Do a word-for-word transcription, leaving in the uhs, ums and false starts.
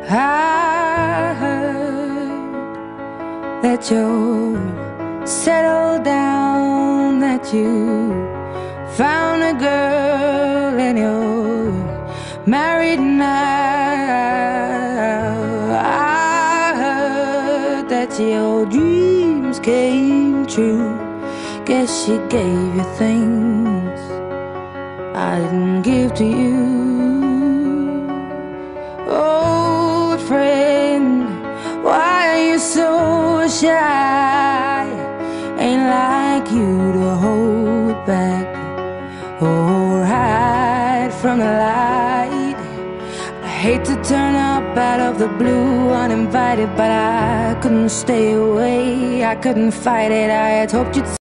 I heard that you're settled down, that you found a girl and you're married now. I heard that your dreams came true. Guess she gave you things I didn't give to you. Old friend, why are you so shy? Ain't like you to hold back or hide from the light. I hate to turn up out of the blue uninvited, but I couldn't stay away, I couldn't fight it. I had hoped you'd